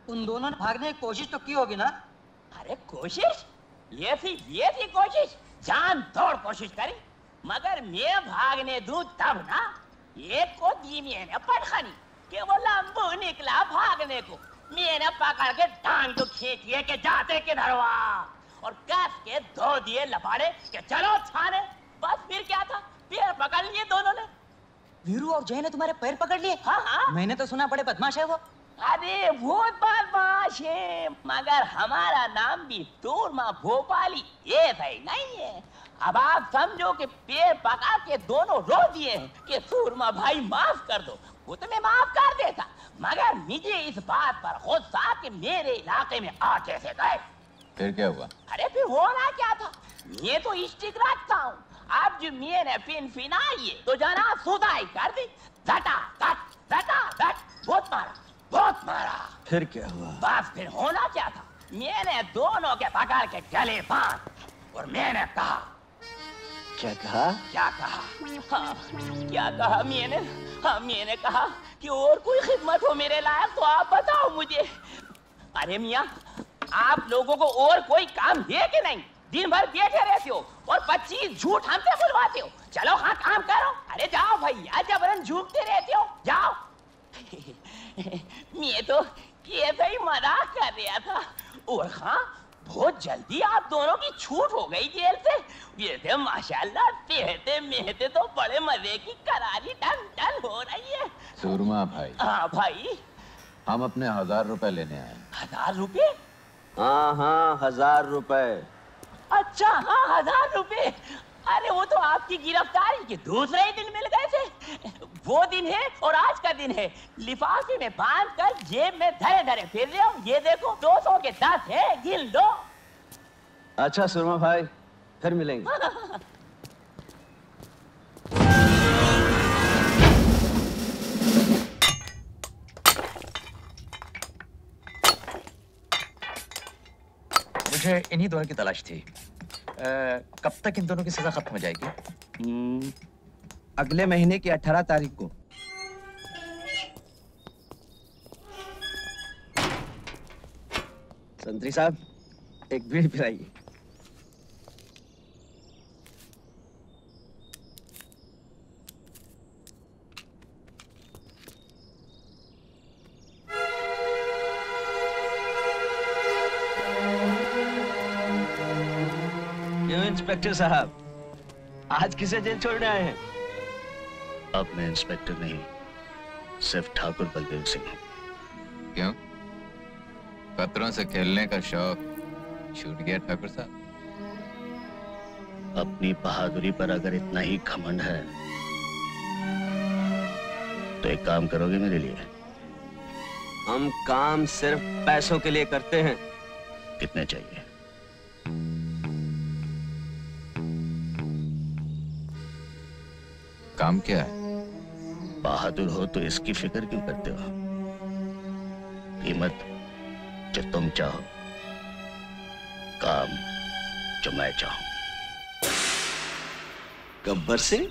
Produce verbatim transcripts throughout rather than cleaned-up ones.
उन दोनों ने भागने की कोशिश तो की होगी ना? अरे कोशिश? ये थी ये थी कोशिश, जान तोड़ कोशिश करी, मगर मैं भागने दूं तब ना, एक को दी मैंने पटखनी कि वो लंबू निकला भागने को, मैंने पकड़ के टांग तो खींच लिए कि जाते किधर हुआ, और कस के दो दिए लपाड़े कि चलो थाने। बस फिर क्या था, पैर पकड़ लिए दोनों ने। वीरू और जय ने तुम्हारे पैर पकड़ लिए? हाँ हाँ। मैंने तो सुना बड़े बदमाश है वो। अरे बहुत बदमाश है, मगर हमारा नाम भी सूरमा भोपाली ये सही नहीं है। अब आप समझो कि पैर पकड़ के दोनों रो दिए हैं कि सूरमा भाई माफ कर दो, वो तो मैं माफ कर देता, मगर मुझे इस बात पर गुस्सा कि मेरे इलाके में आ कैसे गए। फिर क्या हुआ? अरे फिर होना क्या था, ये तो स्टिक रखता हूँ, अब जो मैंने पिन फिनाई है तो जना सुधाई कर दी, झटा झट झटा झट, बहुत मारा बहुत मारा। फिर क्या हुआ? बस फिर होना क्या था, मैंने दोनों के पकड़ के गले बांध और मैंने कहा। क्या कहा? क्या कहा? हाँ, क्या कहा मैंने? हाँ, मैंने कहा कि और कोई खिदमत हो मेरे लायक तो आप बताओ मुझे। अरे मियाँ, आप लोगों को और कोई काम है कि नहीं? दिन भर बैठे रहते हो और पच्चीस झूठ हमसे बुलवाते हो। चलो हाँ काम करो। अरे जाओ भैया, जबरन झूठते रहते हो, जाओ। मैं तो ये ही मजाक कर रहा था। और हाँ, बहुत जल्दी आप दोनों की छूट हो गई जेल से। ये थे माशाल्लाह, सेहते मेहते तो बड़े मजे की करारी टन टन हो रही है। सूरमा भाई। हाँ भाई। हम अपने हजार रुपए लेने आए। हजार रुपए? हाँ हाँ हजार रुपए। अच्छा हाँ हजार रुपए। अरे वो तो आपकी गिरफ्तारी के दूसरे ही दिन मिल गए थे। वो दिन है और आज का दिन है। लिफाफे में बांध कर जेब में धरे धरे फिर रहे हो। ये देखो दो सौ के दस है, गिन लो। अच्छा सुरमा भाई, फिर मिलेंगे। मुझे इन्हीं दोनों की तलाश थी। आ, कब तक इन दोनों की सजा खत्म हो जाएगी? अगले महीने की अठारह तारीख को। संतरी साहब, एक बीड़ी पिलाइए। इंस्पेक्टर साहब, आज किसे जेल छोड़ने आए हैं? अब मैं इंस्पेक्टर नहीं, सिर्फ ठाकुर बलदेव सिंह हूं। क्यों? खतरों से खेलने का शौक छूट गया ठाकुर साहब? अपनी बहादुरी पर अगर इतना ही घमंड है तो एक काम करोगे मेरे लिए? हम काम सिर्फ पैसों के लिए करते हैं। कितने चाहिए? काम क्या है? बहादुर हो तो इसकी फिक्र क्यों करते हो? कीमत जो तुम चाहो, काम जो मैं चाहूं। गब्बर सिंह?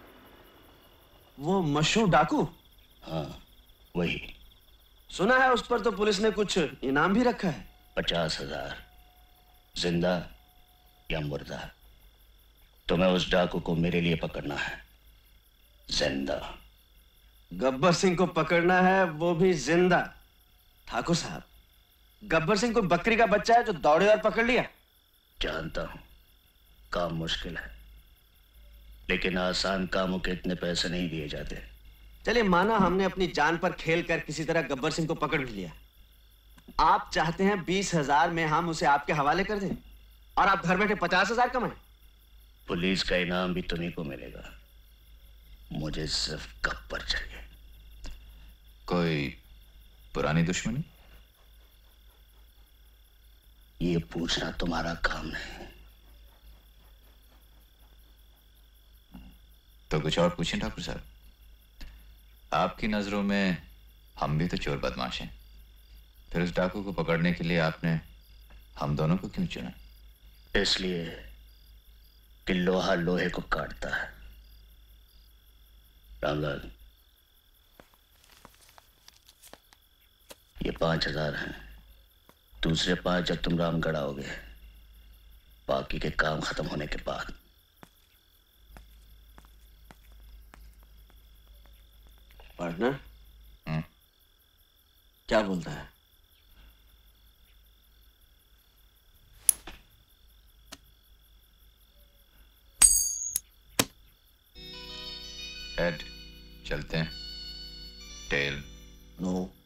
वो मशहूर डाकू? हाँ वही। सुना है उस पर तो पुलिस ने कुछ इनाम भी रखा है। पचास हजार, जिंदा या मुर्दा। तुम्हें उस डाकू को मेरे लिए पकड़ना है, जिंदा। गब्बर सिंह को पकड़ना है, वो भी जिंदा। ठाकुर साहब, गब्बर सिंह को बकरी का बच्चा है जो दौड़े और पकड़ लिया। जानता हूं काम मुश्किल है, लेकिन आसान कामों के इतने पैसे नहीं दिए जाते। चलिए माना हमने अपनी जान पर खेल कर किसी तरह गब्बर सिंह को पकड़ भी लिया। आप चाहते हैं बीस हजार में हम उसे आपके हवाले कर दें और आप घर बैठे पचास हजार कमाएं? पुलिस का इनाम भी तुम्हीं को मिलेगा, मुझे सिर्फ गब्बर चाहिए। कोई पुरानी दुश्मनी? ये पूछना तुम्हारा काम नहीं। तो कुछ और पूछें ठाकुर साहब। आपकी नजरों में हम भी तो चोर बदमाश हैं, फिर उस डाकू को पकड़ने के लिए आपने हम दोनों को क्यों चुना? इसलिए कि लोहा लोहे को काटता है। रामलाल, ये पांच हजार हैं। दूसरे पांच जब तुम रामगढ़ आओगे, बाकी के काम खत्म होने के बाद। पार्टनर हम्म, क्या बोलता है? हेड चलते हैं, टेल नो